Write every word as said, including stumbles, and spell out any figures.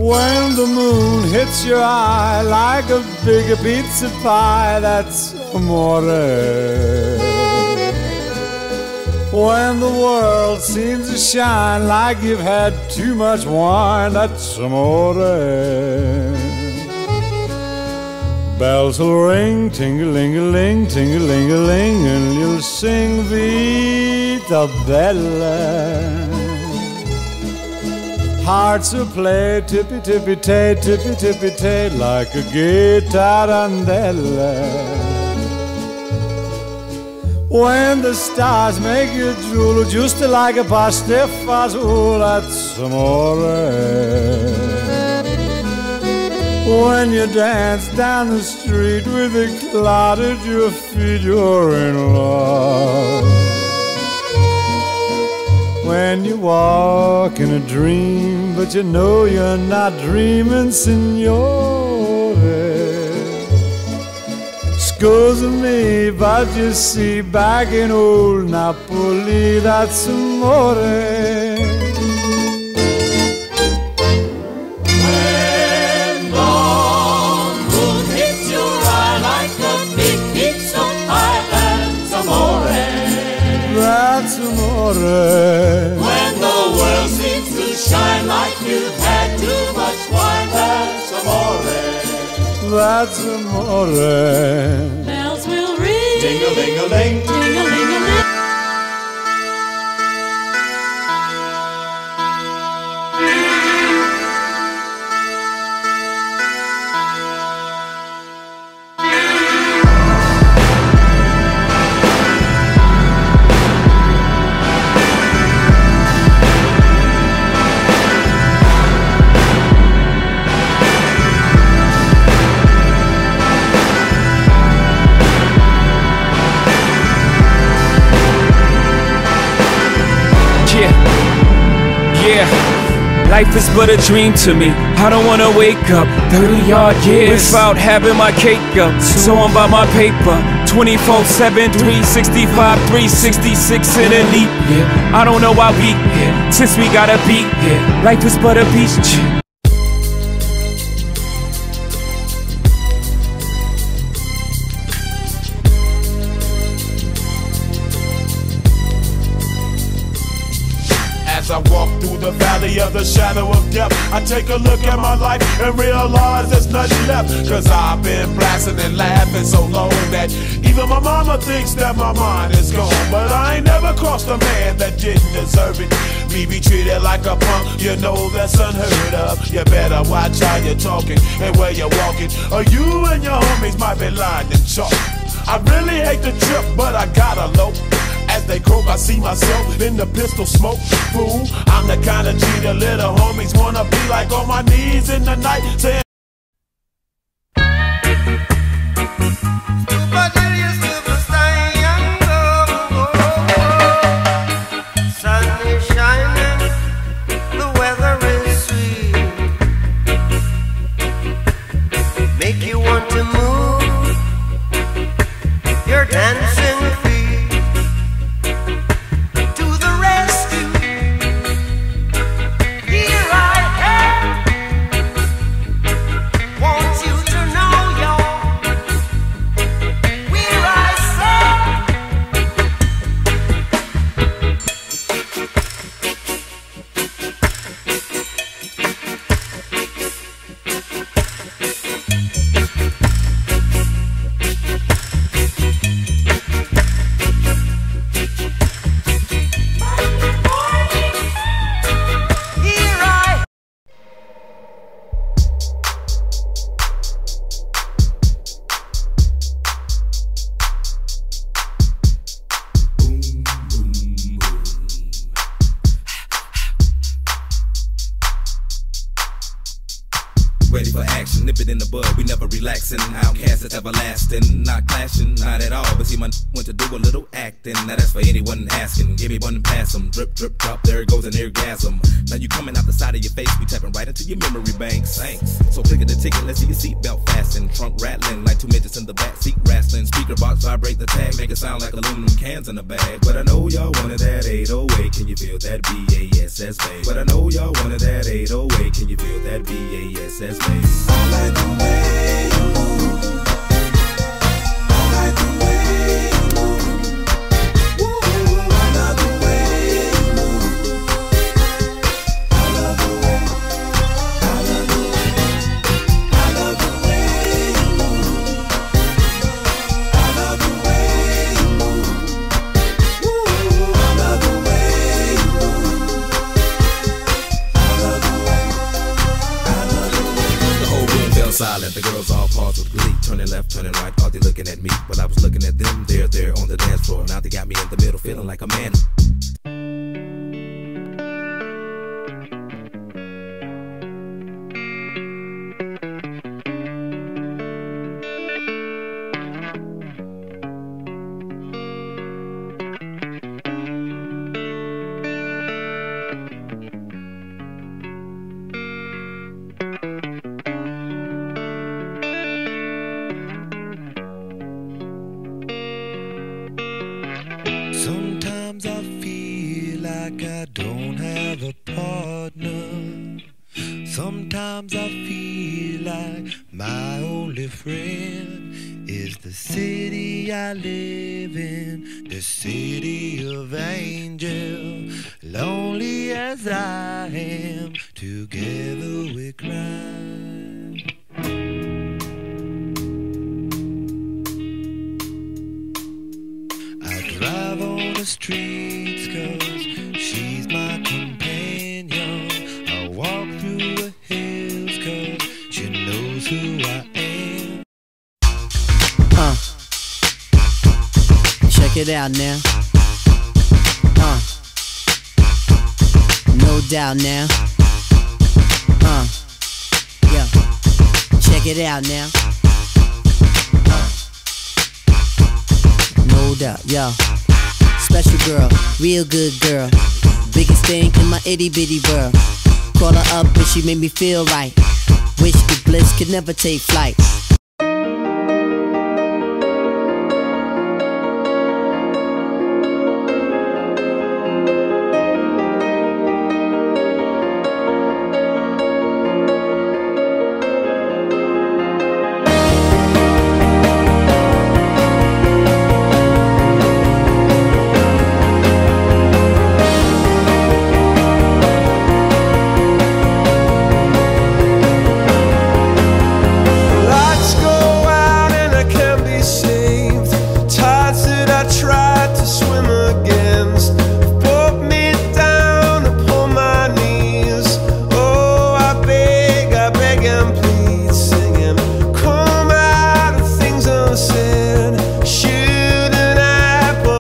When the moon hits your eye like a big pizza pie, that's amore. When the world seems to shine like you've had too much wine, that's amore. Bells will ring, ting-a-ling-a-ling, ting-a-ling-a-ling, and you'll sing Vita Bella. Hearts will play tippy-tippy-tay, tippy-tippy-tay, like a gay tarantella. When the stars make you drool, just like a pastifazool, that's amore. When you dance down the street with a cloud at your feet, you're in love. When you walk in a dream, but you know you're not dreaming, signore. Scusa me, but you see, back in old Napoli, that's amore. When the moon hits your eye like a big pizza pie, that's amore. That's amore. When the world seems to shine like you've had too much wine, that's amore. That's amore. Bells will ring, ding-a-ling-a-ling, ding-a-ling-a-ling. Life is but a dream to me. I don't wanna wake up thirty odd years without having my cake up. So I'm by my paper twenty-four seven, three sixty-five, three sixty-six in a leap. I don't know why we since we gotta be life is but a beach. As I walk through the valley of the shadow of death, I take a look at my life and realize there's nothing left. Cause I've been blasting and laughing so long that even my mama thinks that my mind is gone. But I ain't never crossed a man that didn't deserve it. Me be treated like a punk, you know that's unheard of. You better watch how you're talking and where you're walking, or you and your homies might be lined in chalk. I really hate the trip, but I gotta low. As they croak, I see myself in the pistol smoke. Fool, I'm the kind of G the little homies wanna be like, on my knees in the night saying sun is shining, the weather is sweet, make you want to move your dancing feet. ready for action. Nip it in the bud, we never relaxing. Outcast is everlasting, not clashing, not at all. But see, my went to do a little acting. Now that's for anyone asking. Give me one and pass 'em. Drip, drip, drop, there goes an orgasm. Now you coming out the side of your face, we tapping right into your memory banks. Thanks. So click at the ticket, let's see your seatbelt fasten. Trunk rattling like two midgets in the back seat wrestling. Speaker box vibrate the tag, make it sound like aluminum cans in a bag. But I know y'all wanted that eight oh eight. Can you feel that B A S S bass? But I know y'all wanted that eight oh eight. Can you feel that B A S S bass? I like the way you move. I like the way you move. Woo, I love the way you move. I love the way, I love the way, I love the way you move. I love the way you move. Woo, I love the way you move. I love the way, I love the way. The whole room fell silent. The girls all paused with glee. Turning left, turning right. Thought they looking at me, but I was looking at them. They're there on the dance floor. Now they got me in the middle, feeling like a man. Sometimes I feel like I don't have a partner. Sometimes I feel like my only friend is the city I live in, the city of angels. Lonely as I am, together we cry. Drive on the streets cause she's my companion. I walk through the hills cause she knows who I am. Uh, check it out now. Uh, no doubt now. Uh, yeah, check it out now. No doubt, yo. Special girl, real good girl. Biggest thing in my itty bitty world. Call her up and she made me feel right. Wish the bliss could never take flight.